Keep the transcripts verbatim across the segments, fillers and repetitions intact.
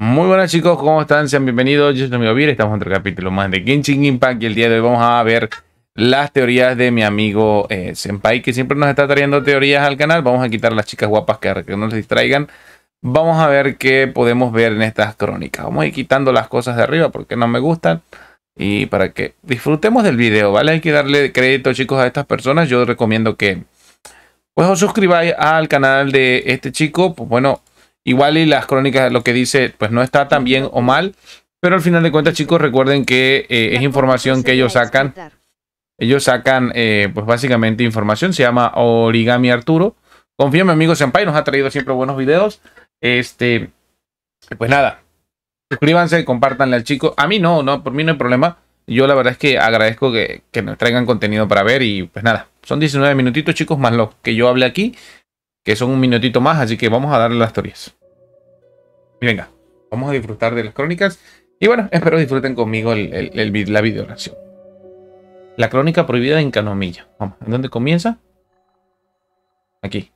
Muy buenas chicos, ¿cómo están? Sean bienvenidos, yo soy tu amigo Vir, estamos en otro capítulo más de Genshin Impact y el día de hoy vamos a ver las teorías de mi amigo eh, Senpai, que siempre nos está trayendo teorías al canal. Vamos a quitar las chicas guapas que, que no nos distraigan. Vamos a ver qué podemos ver en estas crónicas. Vamos a ir quitando las cosas de arriba porque no me gustan y para que disfrutemos del video, ¿vale? Hay que darle crédito, chicos, a estas personas. Yo recomiendo que pues os suscribáis al canal de este chico. Pues bueno, igual y las crónicas, lo que dice, pues no está tan bien o mal, pero al final de cuentas, chicos, recuerden que eh, es información que ellos sacan. Ellos sacan, eh, pues básicamente información. Se llama Origami Arturo. Confío en mi amigo Senpai, nos ha traído siempre buenos videos. Este, pues nada, suscríbanse, compártanle al chico. A mí no, no, por mí no hay problema. Yo la verdad es que agradezco que, que nos traigan contenido para ver y pues nada. Son diecinueve minutitos, chicos, más lo que yo hablé aquí, que son un minutito más, así que vamos a darle las teorías. Y venga, vamos a disfrutar de las crónicas. Y bueno, espero disfruten conmigo el, el, el, la video reacción. La crónica prohibida en Kanomiya. Vamos, ¿en dónde comienza? Aquí.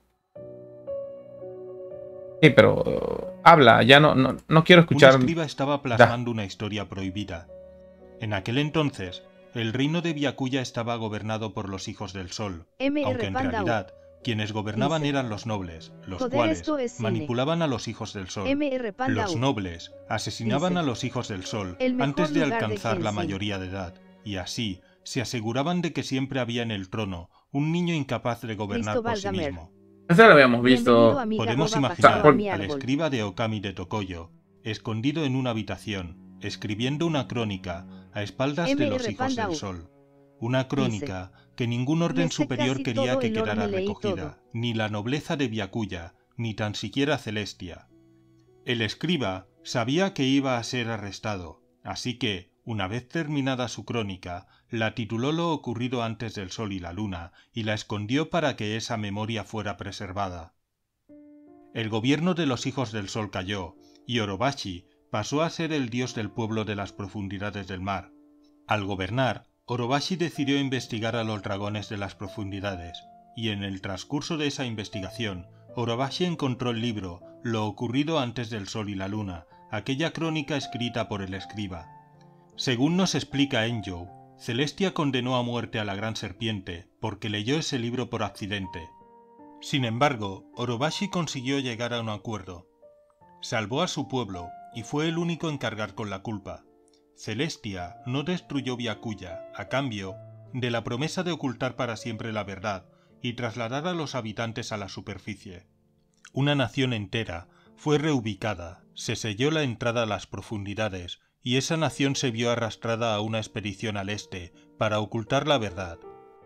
Sí, pero uh, habla, ya no, no, no quiero escuchar. Un escriba estaba plasmando una historia prohibida. En aquel entonces, el reino de Byakuya estaba gobernado por los hijos del sol, aunque en realidad quienes gobernaban eran los nobles, los Joder, cuales es manipulaban a los hijos del sol. M R Los nobles asesinaban Dice, a los hijos del sol el mejor antes de lugar de alcanzar la Genshin. mayoría de edad, y así se aseguraban de que siempre había en el trono un niño incapaz de gobernar Listo, por sí Valgamer. mismo. Esto lo habíamos Bienvenido, visto. amiga, Podemos arroba imaginar pasado a mi al árbol. escriba de Okami de Tokoyo, escondido en una habitación, escribiendo una crónica a espaldas de M R los hijos Panda del U. sol. Una crónica que ningún orden Me sé superior casi quería todo que el lore, quedara me leí recogida, todo. ni la nobleza de Byakuya, ni tan siquiera Celestia. El escriba sabía que iba a ser arrestado, así que, una vez terminada su crónica, la tituló Lo ocurrido antes del sol y la luna, y la escondió para que esa memoria fuera preservada. El gobierno de los hijos del sol cayó, y Orobashi pasó a ser el dios del pueblo de las profundidades del mar. Al gobernar, Orobashi decidió investigar a los dragones de las profundidades, y en el transcurso de esa investigación, Orobashi encontró el libro Lo ocurrido antes del sol y la luna, aquella crónica escrita por el escriba. Según nos explica Enjou, Celestia condenó a muerte a la gran serpiente porque leyó ese libro por accidente. Sin embargo, Orobashi consiguió llegar a un acuerdo. Salvó a su pueblo y fue el único en cargar con la culpa. Celestia no destruyó Byakuya a cambio de la promesa de ocultar para siempre la verdad y trasladar a los habitantes a la superficie. Una nación entera fue reubicada, se selló la entrada a las profundidades y esa nación se vio arrastrada a una expedición al este para ocultar la verdad.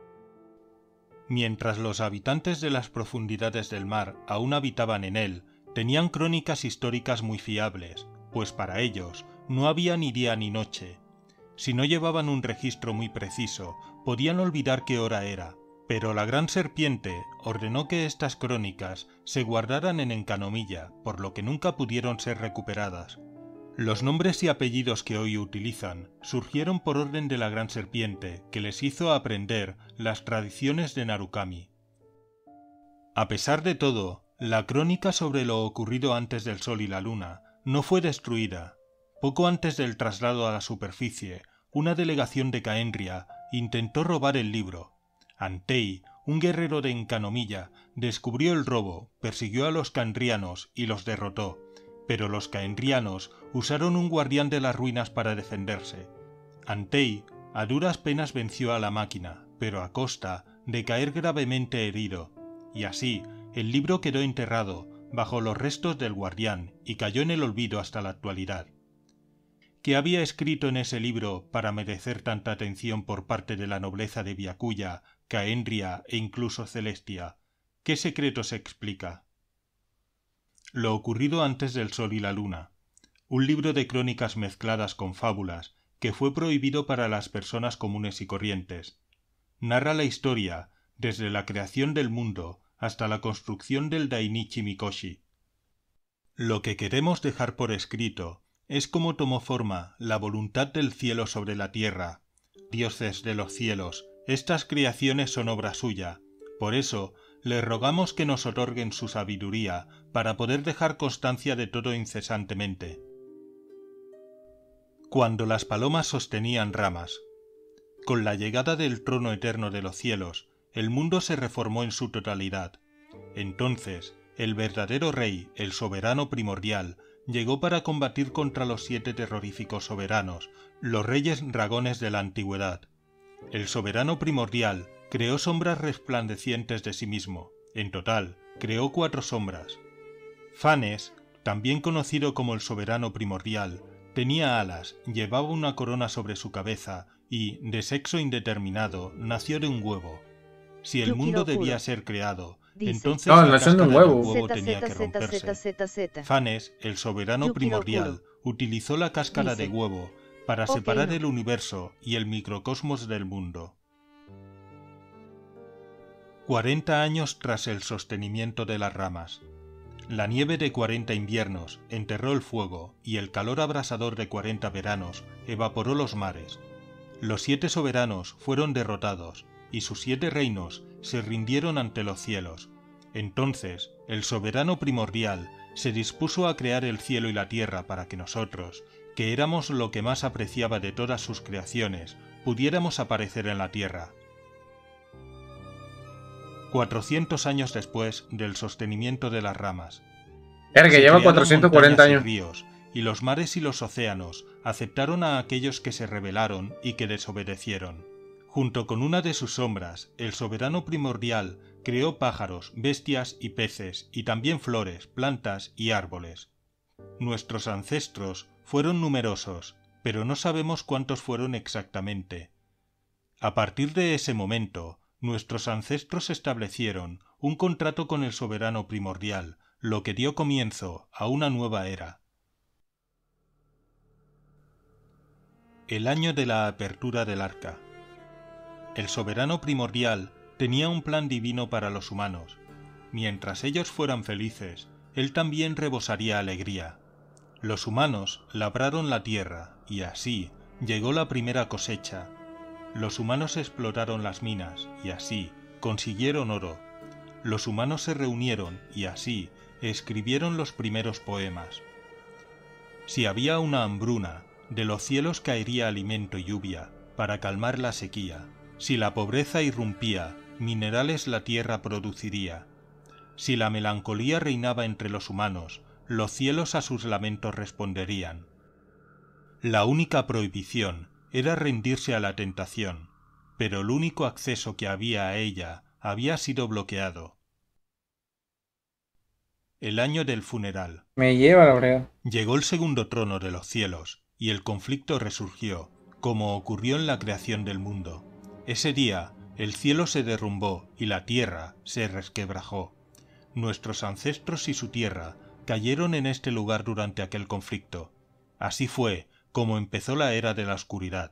Mientras los habitantes de las profundidades del mar aún habitaban en él, tenían crónicas históricas muy fiables, pues para ellos no había ni día ni noche. Si no llevaban un registro muy preciso, podían olvidar qué hora era, pero la gran serpiente ordenó que estas crónicas se guardaran en Enkanomiya, por lo que nunca pudieron ser recuperadas. Los nombres y apellidos que hoy utilizan surgieron por orden de la gran serpiente, que les hizo aprender las tradiciones de Narukami. A pesar de todo, la crónica sobre lo ocurrido antes del sol y la luna no fue destruida. Poco antes del traslado a la superficie, una delegación de Kaenria intentó robar el libro. Antei, un guerrero de Enkanomiya, descubrió el robo, persiguió a los Kaenrianos y los derrotó, pero los Kaenrianos usaron un guardián de las ruinas para defenderse. Antei a duras penas venció a la máquina, pero a costa de caer gravemente herido, y así el libro quedó enterrado bajo los restos del guardián y cayó en el olvido hasta la actualidad. ¿Qué había escrito en ese libro para merecer tanta atención por parte de la nobleza de Byakuya, Kaenria e incluso Celestia? ¿Qué secreto se explica? Lo ocurrido antes del sol y la luna, un libro de crónicas mezcladas con fábulas que fue prohibido para las personas comunes y corrientes. Narra la historia desde la creación del mundo hasta la construcción del Dainichi Mikoshi. Lo que queremos dejar por escrito es cómo tomó forma la voluntad del cielo sobre la tierra. Dioses de los cielos, estas creaciones son obra suya, por eso les rogamos que nos otorguen su sabiduría para poder dejar constancia de todo incesantemente. Cuando las palomas sostenían ramas. Con la llegada del trono eterno de los cielos, el mundo se reformó en su totalidad. Entonces, el verdadero rey, el soberano primordial, llegó para combatir contra los siete terroríficos soberanos, los reyes dragones de la antigüedad. El soberano primordial creó sombras resplandecientes de sí mismo. En total, creó cuatro sombras. Phanes, también conocido como el soberano primordial, tenía alas, llevaba una corona sobre su cabeza y, de sexo indeterminado, nació de un huevo. Si el mundo debía ser creado, entonces No, la nació de un cáscara del huevo. huevo tenía que romperse. Phanes, el soberano primordial, utilizó la cáscara de huevo para separar el universo y el microcosmos del mundo. Cuarenta años tras el sostenimiento de las ramas. La nieve de cuarenta inviernos enterró el fuego y el calor abrasador de cuarenta veranos evaporó los mares. Los siete soberanos fueron derrotados y sus siete reinos se rindieron ante los cielos. Entonces, el soberano primordial se dispuso a crear el cielo y la tierra para que nosotros, que éramos lo que más apreciaba de todas sus creaciones, pudiéramos aparecer en la tierra. Cuatrocientos años después del sostenimiento de las ramas. Era que Se lleva crearon cuatrocientos cuarenta montañas y años. ríos, y los mares y los océanos aceptaron a aquellos que se rebelaron y que desobedecieron. Junto con una de sus sombras, el soberano primordial creó pájaros, bestias y peces, y también flores, plantas y árboles. Nuestros ancestros fueron numerosos, pero no sabemos cuántos fueron exactamente. A partir de ese momento, nuestros ancestros establecieron un contrato con el soberano primordial, lo que dio comienzo a una nueva era. El año de la apertura del arca. El soberano primordial tenía un plan divino para los humanos. Mientras ellos fueran felices, él también rebosaría alegría. Los humanos labraron la tierra y así llegó la primera cosecha. Los humanos exploraron las minas y así consiguieron oro. Los humanos se reunieron y así escribieron los primeros poemas. Si había una hambruna, de los cielos caería alimento y lluvia para calmar la sequía. Si la pobreza irrumpía, minerales la tierra produciría. Si la melancolía reinaba entre los humanos, los cielos a sus lamentos responderían. La única prohibición era rendirse a la tentación, pero el único acceso que había a ella había sido bloqueado. El año del funeral. Me lleva la brega. Llegó el segundo trono de los cielos, y el conflicto resurgió, como ocurrió en la creación del mundo. Ese día, el cielo se derrumbó y la tierra se resquebrajó. Nuestros ancestros y su tierra cayeron en este lugar durante aquel conflicto. Así fue como empezó la era de la oscuridad.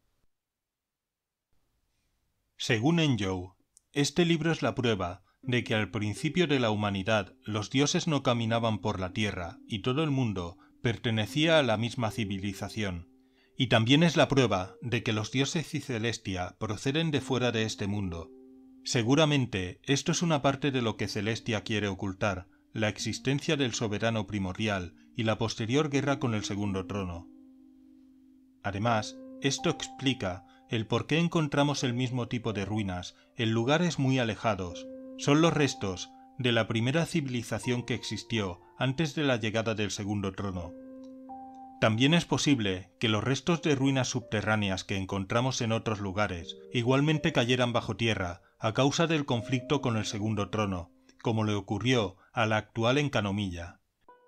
Según Enjou, este libro es la prueba de que al principio de la humanidad los dioses no caminaban por la tierra y todo el mundo pertenecía a la misma civilización. Y también es la prueba de que los dioses y Celestia proceden de fuera de este mundo. Seguramente esto es una parte de lo que Celestia quiere ocultar, la existencia del soberano primordial y la posterior guerra con el segundo trono. Además, esto explica el por qué encontramos el mismo tipo de ruinas en lugares muy alejados. Son los restos de la primera civilización que existió antes de la llegada del segundo trono. También es posible que los restos de ruinas subterráneas que encontramos en otros lugares igualmente cayeran bajo tierra a causa del conflicto con el segundo trono, como le ocurrió a la actual Encanomilla.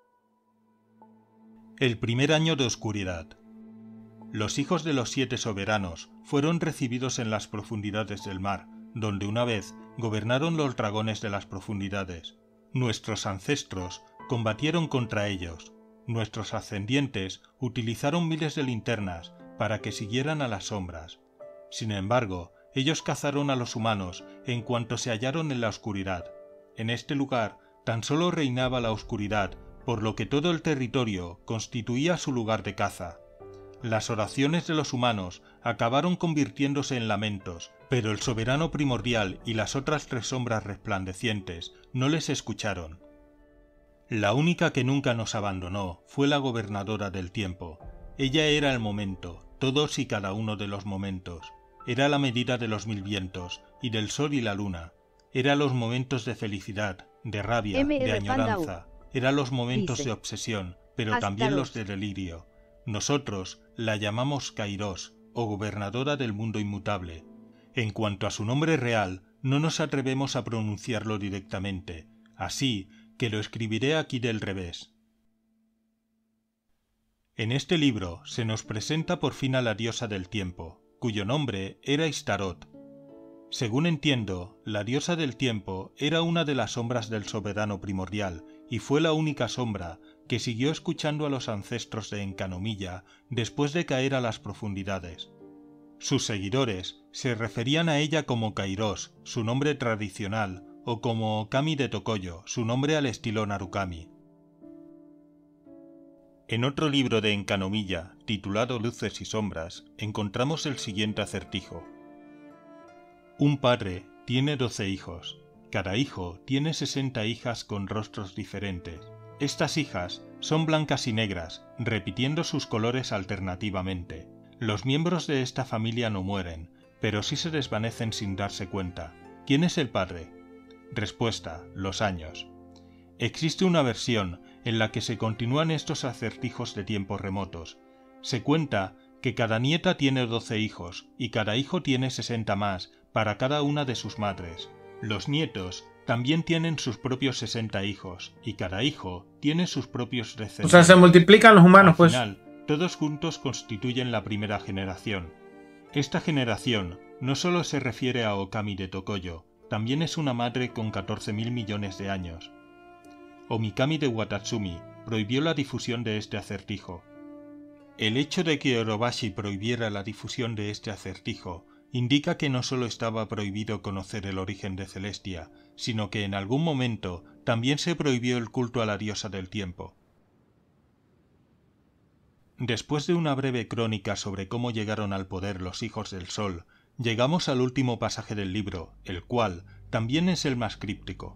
El primer año de oscuridad. Los hijos de los siete soberanos fueron recibidos en las profundidades del mar, donde una vez gobernaron los dragones de las profundidades. Nuestros ancestros combatieron contra ellos. Nuestros ascendientes utilizaron miles de linternas para que siguieran a las sombras. Sin embargo, ellos cazaron a los humanos en cuanto se hallaron en la oscuridad. En este lugar tan solo reinaba la oscuridad, por lo que todo el territorio constituía su lugar de caza. Las oraciones de los humanos acabaron convirtiéndose en lamentos, pero el soberano primordial y las otras tres sombras resplandecientes no les escucharon. La única que nunca nos abandonó fue la gobernadora del tiempo. Ella era el momento, todos y cada uno de los momentos. Era la medida de los mil vientos, y del sol y la luna. Era los momentos de felicidad, de rabia, M R de añoranza. Era los momentos Dice, de obsesión, pero también Astaroth. los de delirio. Nosotros la llamamos Kairos, o gobernadora del mundo inmutable. En cuanto a su nombre real, no nos atrevemos a pronunciarlo directamente, así que lo escribiré aquí del revés. En este libro se nos presenta por fin a la diosa del tiempo, cuyo nombre era Astaroth. Según entiendo, la diosa del tiempo era una de las sombras del soberano primordial, y fue la única sombra que siguió escuchando a los ancestros de Enkanomiya después de caer a las profundidades. Sus seguidores se referían a ella como Kairos, su nombre tradicional, o como Okami de Tokoyo, su nombre al estilo Narukami. En otro libro de Enkanomiya, titulado Luces y Sombras, encontramos el siguiente acertijo. Un padre tiene doce hijos. Cada hijo tiene sesenta hijas con rostros diferentes. Estas hijas son blancas y negras, repitiendo sus colores alternativamente. Los miembros de esta familia no mueren, pero sí se desvanecen sin darse cuenta. ¿Quién es el padre? Respuesta: los años. Existe una versión en la que se continúan estos acertijos de tiempos remotos. Se cuenta que cada nieta tiene doce hijos y cada hijo tiene sesenta más para cada una de sus madres. Los nietos también tienen sus propios sesenta hijos y cada hijo tiene sus propios descendientes. O sea, se multiplican los humanos, Al pues. final, todos juntos constituyen la primera generación. Esta generación no solo se refiere a Okami de Tokoyo, también es una madre con catorce mil millones de años. Omikami de Watatsumi prohibió la difusión de este acertijo. El hecho de que Orobashi prohibiera la difusión de este acertijo indica que no solo estaba prohibido conocer el origen de Celestia, sino que en algún momento también se prohibió el culto a la diosa del tiempo. Después de una breve crónica sobre cómo llegaron al poder los hijos del sol, llegamos al último pasaje del libro, el cual también es el más críptico.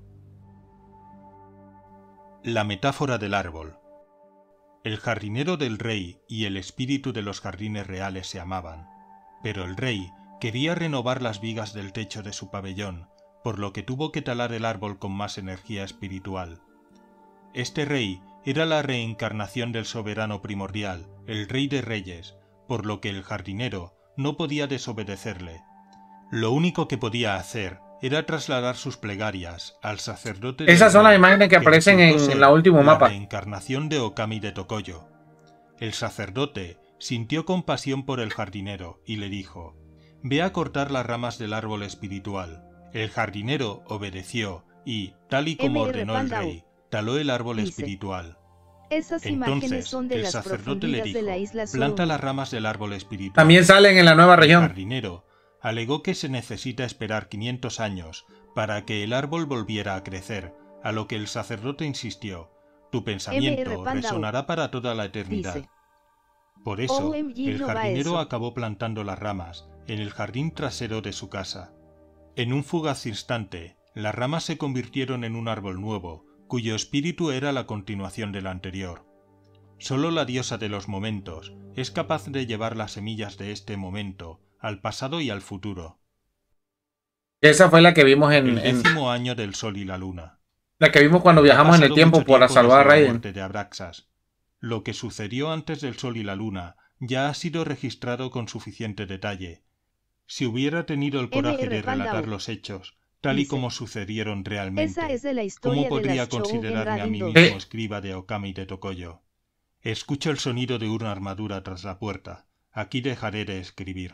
La metáfora del árbol. El jardinero del rey y el espíritu de los jardines reales se amaban, pero el rey quería renovar las vigas del techo de su pabellón, por lo que tuvo que talar el árbol con más energía espiritual. Este rey era la reencarnación del soberano primordial, el rey de reyes, por lo que el jardinero no podía desobedecerle. Lo único que podía hacer era trasladar sus plegarias al sacerdote del Esas son rey, las imágenes que aparecen en, resultó en ser la último mapa. La reencarnación de Okami de Tokoyo. El sacerdote sintió compasión por el jardinero y le dijo: «Ve a cortar las ramas del árbol espiritual». El jardinero obedeció y, tal y como M R ordenó el Pandau rey, taló el árbol dice, espiritual. Esas imágenes Entonces, son de el las sacerdote le profundidades dijo: de la isla «Planta Sorumi. las ramas del árbol espiritual». También salen en la nueva El región. jardinero alegó que se necesita esperar quinientos años para que el árbol volviera a crecer, a lo que el sacerdote insistió: «Tu pensamiento M R Pandau resonará para toda la eternidad». Dice, Por eso, O M G el no va jardinero eso. acabó plantando las ramas en el jardín trasero de su casa. En un fugaz instante, las ramas se convirtieron en un árbol nuevo, cuyo espíritu era la continuación del anterior. Solo la diosa de los momentos es capaz de llevar las semillas de este momento al pasado y al futuro. Esa fue la que vimos en, El en- décimo año del sol y la luna. la que vimos cuando viajamos en Ha el pasado tiempo mucho para tiempo salvar a desde la Raiden. muerte de Abraxas. Lo que sucedió antes del sol y la luna ya ha sido registrado con suficiente detalle. Si hubiera tenido el coraje M R de relatar Pandau los hechos, tal y dice, como sucedieron realmente, Esa es de la historia ¿cómo de podría las Shougen considerarme a Raiden mí dos. mismo Sí. escriba de Okami de Tokoyo? Escucho el sonido de una armadura tras la puerta. Aquí dejaré de escribir.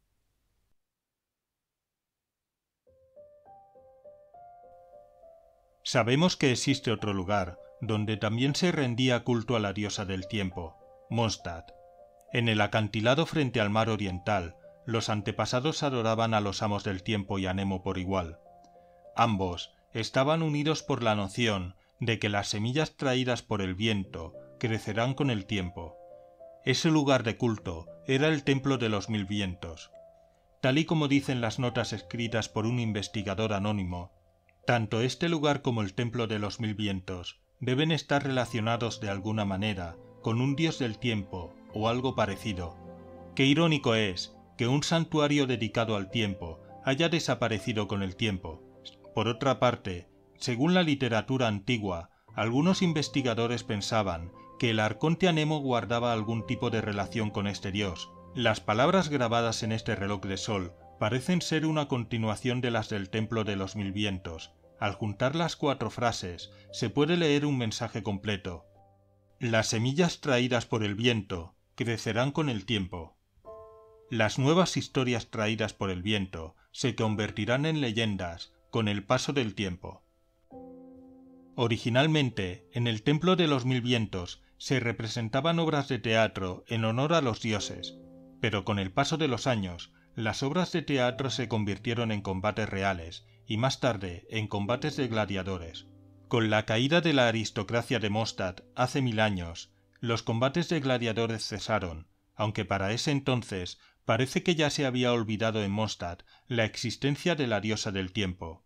Sabemos que existe otro lugar donde también se rendía culto a la diosa del tiempo, Mondstadt. En el acantilado frente al mar oriental, los antepasados adoraban a los amos del tiempo y a Nemo por igual. Ambos estaban unidos por la noción de que las semillas traídas por el viento crecerán con el tiempo. Ese lugar de culto era el Templo de los Mil Vientos. Tal y como dicen las notas escritas por un investigador anónimo, tanto este lugar como el Templo de los Mil Vientos deben estar relacionados de alguna manera con un dios del tiempo o algo parecido. Qué irónico es que un santuario dedicado al tiempo haya desaparecido con el tiempo. Por otra parte, según la literatura antigua, algunos investigadores pensaban que el arconte Anemo guardaba algún tipo de relación con este dios. Las palabras grabadas en este reloj de sol parecen ser una continuación de las del Templo de los Mil Vientos. Al juntar las cuatro frases, se puede leer un mensaje completo. Las semillas traídas por el viento crecerán con el tiempo. Las nuevas historias traídas por el viento se convertirán en leyendas con el paso del tiempo. Originalmente, en el Templo de los Mil Vientos se representaban obras de teatro en honor a los dioses, pero con el paso de los años, las obras de teatro se convirtieron en combates reales y más tarde en combates de gladiadores. Con la caída de la aristocracia de Mondstadt hace mil años, los combates de gladiadores cesaron, aunque para ese entonces parece que ya se había olvidado en Mondstadt la existencia de la diosa del tiempo.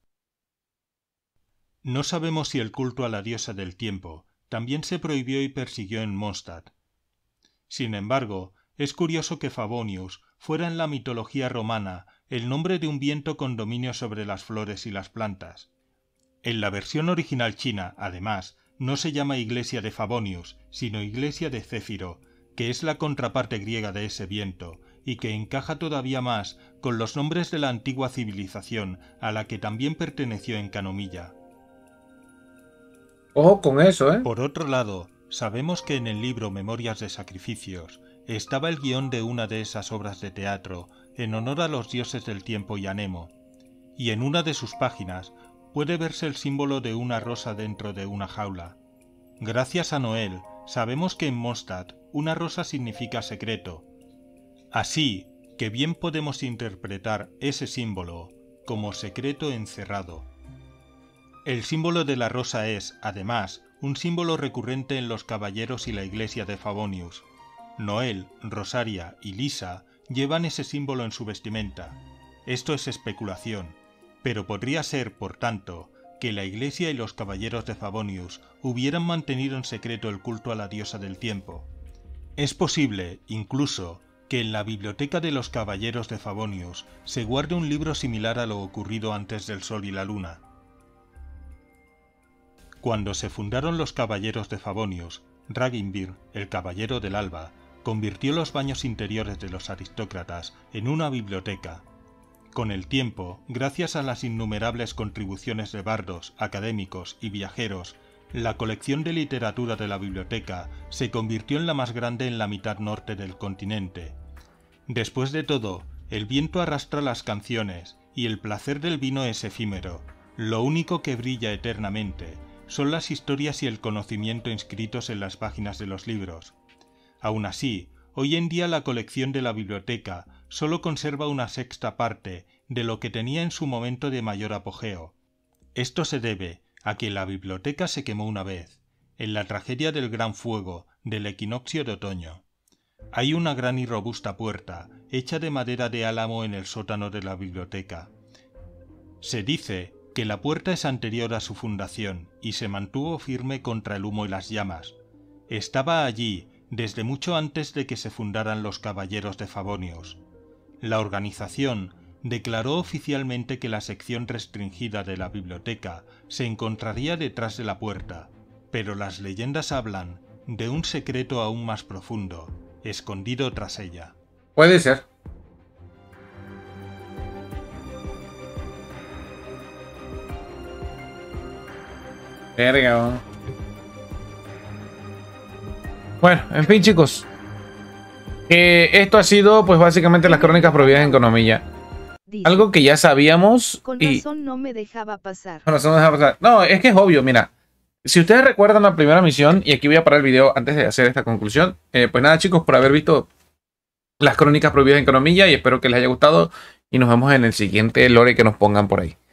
No sabemos si el culto a la diosa del tiempo también se prohibió y persiguió en Mondstadt. Sin embargo, es curioso que Favonius fuera en la mitología romana el nombre de un viento con dominio sobre las flores y las plantas. En la versión original china, además, no se llama iglesia de Favonius, sino iglesia de Céfiro, que es la contraparte griega de ese viento, y que encaja todavía más con los nombres de la antigua civilización a la que también perteneció Enkanomiya. Ojo con eso, ¿eh? Por otro lado, sabemos que en el libro Memorias de Sacrificios estaba el guión de una de esas obras de teatro en honor a los dioses del tiempo y a Nemo, y en una de sus páginas puede verse el símbolo de una rosa dentro de una jaula. Gracias a Noel, sabemos que en Mondstadt una rosa significa secreto, así que bien podemos interpretar ese símbolo como secreto encerrado. El símbolo de la rosa es, además, un símbolo recurrente en los caballeros y la iglesia de Favonius. Noel, Rosaria y Lisa llevan ese símbolo en su vestimenta. Esto es especulación, pero podría ser, por tanto, que la iglesia y los caballeros de Favonius hubieran mantenido en secreto el culto a la diosa del tiempo. Es posible, incluso, que en la biblioteca de los caballeros de Favonius se guarde un libro similar a lo ocurrido antes del Sol y la Luna. Cuando se fundaron los caballeros de Favonius, Ragnvir, el caballero del alba, convirtió los baños interiores de los aristócratas en una biblioteca. Con el tiempo, gracias a las innumerables contribuciones de bardos, académicos y viajeros, la colección de literatura de la biblioteca se convirtió en la más grande en la mitad norte del continente. Después de todo, el viento arrastra las canciones y el placer del vino es efímero. Lo único que brilla eternamente son las historias y el conocimiento inscritos en las páginas de los libros. Aún así, hoy en día la colección de la biblioteca solo conserva una sexta parte de lo que tenía en su momento de mayor apogeo. Esto se debe a que la biblioteca se quemó una vez, en la tragedia del Gran Fuego del equinoccio de otoño. Hay una gran y robusta puerta, hecha de madera de álamo en el sótano de la biblioteca. Se dice que la puerta es anterior a su fundación y se mantuvo firme contra el humo y las llamas. Estaba allí desde mucho antes de que se fundaran los caballeros de Favonius. La organización declaró oficialmente que la sección restringida de la biblioteca se encontraría detrás de la puerta, pero las leyendas hablan de un secreto aún más profundo, escondido tras ella. Puede ser. Verga. Bueno, en fin, chicos. Eh, esto ha sido, pues, básicamente las crónicas prohibidas en Enkanomiya. Dice, Algo que ya sabíamos. con y... razón no me dejaba pasar. Con razón no dejaba pasar. No, es que es obvio, mira. Si ustedes recuerdan la primera misión, y aquí voy a parar el video antes de hacer esta conclusión. Eh, pues nada, chicos, por haber visto las crónicas prohibidas en Enkanomiya, y espero que les haya gustado. Y nos vemos en el siguiente lore que nos pongan por ahí.